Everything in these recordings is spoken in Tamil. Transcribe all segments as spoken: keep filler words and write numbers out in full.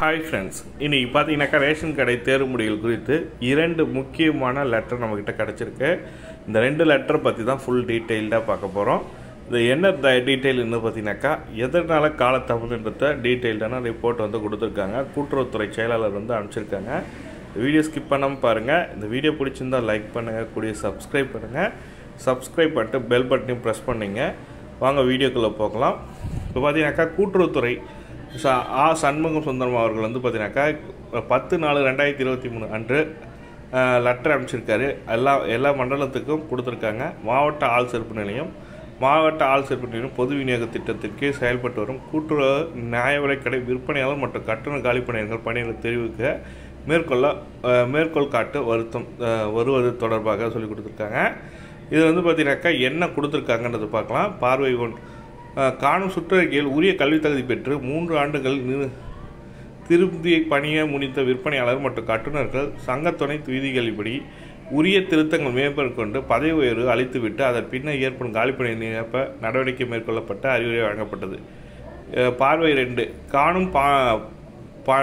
Hi friends, இன்னைக்கு பாத்தீங்கன்னா ரேஷன் கடை தேர்வுமுடிகள் குறித்து இரண்டு முக்கியமான லெட்டர் நம்ம கிட்ட கிடைச்சிருக்கு. இந்த ரெண்டு லெட்டர் பத்தி தான் full detailed-ஆ பார்க்க போறோம். இது என்ன டீடைல் என்ன பாத்தீங்கன்னாக்கா எதனால காலதாமதம்ன்றத டீடைல்டான ரிப்போர்ட் வந்து கொடுத்திருக்காங்க. கூட்டுறவுத்துறை செயலாளர் வந்து அனுப்பிச்சிருக்காங்க. வீடியோ ஸ்கிப் பண்ணாம பாருங்க. இந்த வீடியோ பிடிச்சிருந்தா லைக் பண்ணுங்க, கூடவே Subscribe பண்ணுங்க. Subscribe பண்ணிட்டு பெல் பட்டனையும் பிரஸ் பண்ணீங்க. வாங்க வீடியோக்குள்ள போகலாம். இப்போ பாத்தீங்கன்னாக்கா கூட்டுறவுத்துறை ஆ சண்முகம் சுந்தரம் அவர்கள் வந்து பார்த்தீங்கன்னாக்கா பத்து நாலு ரெண்டாயிரத்தி இருபத்தி மூணு அன்று லெட்டர் அனுப்பிச்சிருக்காரு. எல்லா எல்லா மண்டலத்துக்கும் கொடுத்துருக்காங்க. மாவட்ட ஆள் சிறப்பு நிலையம் மாவட்ட ஆள் சிறப்பு நிலையம் பொது விநியோக திட்டத்திற்கு செயல்பட்டு வரும் கூட்டுறவு நியாய விலைக்கடை விற்பனையாளர் மற்றும் கட்டண காலி பணியாளர்கள் பணிகளை தெரிவிக்க மேற்கொள்ள மேற்கோள் காட்டு வருத்தம் வருவது தொடர்பாக சொல்லி கொடுத்துருக்காங்க. இது வந்து பார்த்தீங்கன்னாக்கா என்ன கொடுத்துருக்காங்கன்றது பார்க்கலாம். பார்வை ஒன் காணும் சுற்றறிக்கையில் உரிய கல்வி தகுதி பெற்று மூன்று ஆண்டுகள் திரும்பி பணியை முடித்த விற்பனையாளர் மற்றும் கட்டுநர்கள் சங்க துணை விதிகளின்படி உரிய திருத்தங்கள் மேற்கொண்டு பதவி உயர்வு அளித்துவிட்டு அதன் பின்னர் ஏற்படும் காலிப்பணியை நிரப்ப நடவடிக்கை மேற்கொள்ளப்பட்ட அறிவுரை வழங்கப்பட்டது. பார்வை ரெண்டு காணும் பா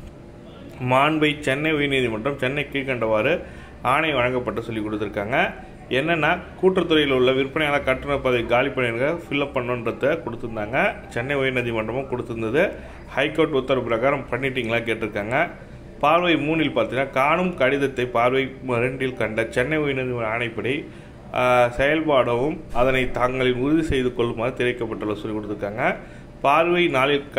மாண்பை சென்னை உயர்நீதிமன்றம் சென்னை கீழ்கண்டவாறு ஆணை வழங்கப்பட்டு சொல்லி கொடுத்துருக்காங்க. என்னென்னா கூட்டுறவுத்துறையில் உள்ள விற்பனையாளர் கட்டுநர் பதவி காலி பணியாளர்கள் ஃபில்அப் பண்ணணுன்றத கொடுத்துருந்தாங்க. சென்னை உயர்நீதிமன்றமும் கொடுத்துருந்தது. ஹைகோர்ட் உத்தரவு பிரகாரம் பண்ணிட்டீங்களா கேட்டிருக்காங்க. பார்வை மூணில் பார்த்தீங்கன்னா காணும் கடிதத்தை பார்வை ரெண்டில் கண்ட சென்னை உயர்நீதிமன்ற ஆணைப்படி செயல்பாடவும் அதனை தாங்களின் உறுதி செய்து கொள்ளுமாறு தெரிவிக்கப்பட்டுள்ள சொல்லி கொடுத்துருக்காங்க. பார்வை நாளில்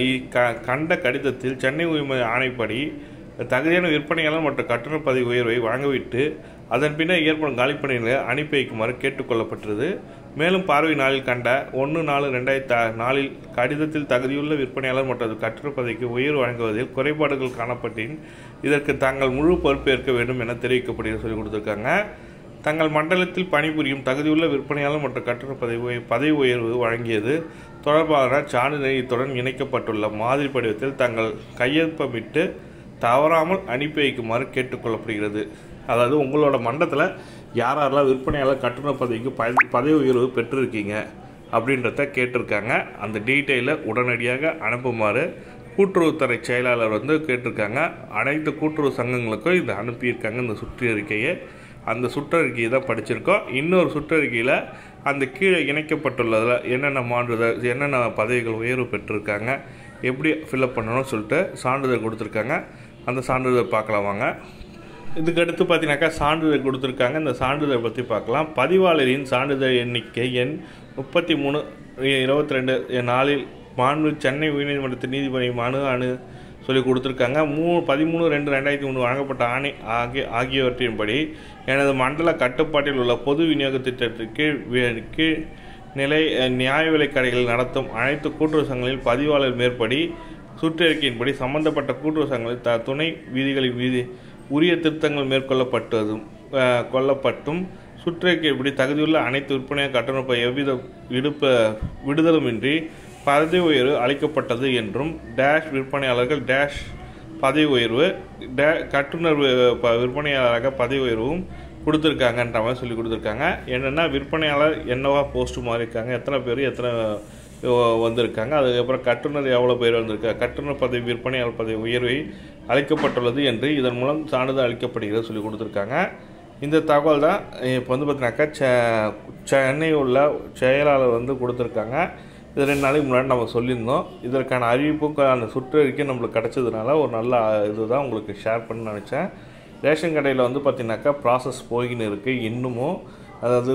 கண்ட கடிதத்தில் சென்னை உயர்நீதிமன்ற ஆணைப்படி தகுதியான விற்பனையாளர் மற்றும் கட்டண பதவி உயர்வை வழங்கிவிட்டு அதன் பின்னர் ஏற்படும் காலிப்பணிகளை அனுப்பி வைக்குமாறு கேட்டுக்கொள்ளப்பட்டது. மேலும் பார்வை நாளில் கண்ட ஒன்று நாலு ரெண்டாயிரத்தி நாலில் கடிதத்தில் தகுதியுள்ள விற்பனையாளர் மற்றும் கட்டண பதவிக்கு உயர்வு வழங்குவதில் குறைபாடுகள் காணப்பட்டின் இதற்கு தாங்கள் முழு பொறுப்பேற்க வேண்டும் என தெரிவிக்கப்படுகிறது சொல்லி கொடுத்துருக்காங்க. தங்கள் மண்டலத்தில் பணிபுரியும் தகுதியுள்ள விற்பனையாளர் மற்றும் கட்டண பதவி பதவி உயர்வு வழங்கியது தொடர்பான சான்றிதழ் இத்துடன் இணைக்கப்பட்டுள்ள மாதிரி படிவத்தில் தங்கள் கையொப்பமிட்டு தவறாமல் அனுப்பி வைக்குமாறு கேட்டுக்கொள்ளப்படுகிறது. அதாவது உங்களோட மண்டலத்தில் யார் யாரெல்லாம் விற்பனையாளர் கட்டண பதவிக்கு பதவி உயர்வு பெற்றிருக்கீங்க அப்படின்றத கேட்டிருக்காங்க. அந்த டீட்டெயிலை உடனடியாக அனுப்புமாறு கூட்டுறவுத்துறை செயலாளர் வந்து கேட்டிருக்காங்க. அனைத்து கூட்டுறவு சங்கங்களுக்கும் இதை அனுப்பியிருக்காங்க. இந்த சுற்றறிக்கையை அந்த சுற்றறிக்கையை தான் படிச்சிருக்கோம். இன்னொரு சுற்றறிக்கையில் அந்த கீழே இணைக்கப்பட்டுள்ளதில் என்னென்ன மாற்றுதல் என்னென்ன பதவிகள் உயர்வு பெற்றிருக்காங்க எப்படி ஃபில்அப் பண்ணணும்னு சொல்லிட்டு சான்றிதழ் கொடுத்துருக்காங்க. அந்த சான்றிதழ் பார்க்கலாம் வாங்க. இதுக்கு அடுத்து பார்த்தீங்கன்னாக்கா சான்றிதழ் கொடுத்துருக்காங்க. இந்த சான்றிதழ் பற்றி பார்க்கலாம். பதிவாளரின் சான்றிதழ் எண்ணிக்கை எண் முப்பத்தி மூணு இருபத்தி ரெண்டு நாளில் மாண்பு சென்னை உயர்நீதிமன்றத்தின் நீதிபதி மனு அணு சொல்லி கொடுத்துருக்காங்க. மூ பதிமூணு ரெண்டு ரெண்டாயிரத்தி மூணு வழங்கப்பட்ட ஆணை ஆகிய ஆகியவற்றின்படி எனது மண்டல கட்டுப்பாட்டில் உள்ள பொது விநியோக திட்டத்திற்கு கீழ் நிலை நியாய விலை கடைகள் நடத்தும் அனைத்து கூட்டுறவு சங்கங்களில் பதிவாளர் மேற்படி சுற்றறிக்கையின்படி சம்பந்தப்பட்ட கூட்டுறவு சங்கங்களில் த துணை விதிகளின் விதி உரிய திருத்தங்கள் மேற்கொள்ளப்பட்டதும் கொல்லப்பட்டும் சுற்றறிக்கையின்படி தகுதியுள்ள அனைத்து விற்பனை கட்டணப்ப எவ்வித விடுப்ப விடுதலுமின்றி பதவி உயர்வு அளிக்கப்பட்டது என்றும் டேஷ் விற்பனையாளர்கள் டேஷ் பதவி உயர்வு டே கட்டுநர் விற்பனையாளராக பதவி உயர்வும் கொடுத்துருக்காங்கன்ற மாதிரி சொல்லி கொடுத்துருக்காங்க. என்னென்னா விற்பனையாளர் என்னவா போஸ்ட்டு மாறி இருக்காங்க, எத்தனை பேர் எத்தனை வந்திருக்காங்க, அதுக்கப்புறம் கட்டுநர் எவ்வளோ பேர் வந்திருக்காங்க, கட்டுநர் பதவி விற்பனையாளர் பதவி உயர்வை அளிக்கப்பட்டுள்ளது என்று இதன் மூலம் சான்றிதழ் அளிக்கப்படுகிறது சொல்லி கொடுத்துருக்காங்க. இந்த தகவல் தான் இப்போ வந்து பார்த்தீங்கன்னாக்கா செ சென்னை உள்ள செயலாளர் வந்து கொடுத்துருக்காங்க. இது ரெண்டு நாளைக்கு முன்னாடி நம்ம சொல்லியிருந்தோம். இதற்கான அறிவிப்பும் அந்த சுற்றறிக்கை நம்மளுக்கு கிடச்சதுனால ஒரு நல்ல இதுதான் உங்களுக்கு ஷேர் பண்ண நினச்சேன். ரேஷன் கடையில் வந்து பார்த்திங்கனாக்கா ப்ராசஸ் போயின்னு இருக்குது. இன்னமும் அதாவது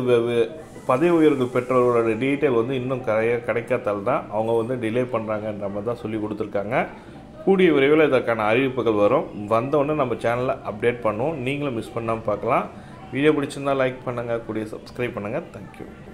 பதவி உயர்வுகள் பெற்றவர்களோட டீட்டெயில் வந்து இன்னும் கிடை கிடைக்காதால் தான் அவங்க வந்து டிலே பண்ணுறாங்கன்ற மாதிரி தான் சொல்லி கொடுத்துருக்காங்க. கூடிய விரைவில் இதற்கான அறிவிப்புகள் வரும். வந்தோடனே நம்ம சேனலில் அப்டேட் பண்ணுவோம். நீங்களும் மிஸ் பண்ணாமல் பார்க்கலாம். வீடியோ பிடிச்சிருந்தால் லைக் பண்ணுங்கள், கூடிய சப்ஸ்கிரைப் பண்ணுங்கள். தேங்க்யூ.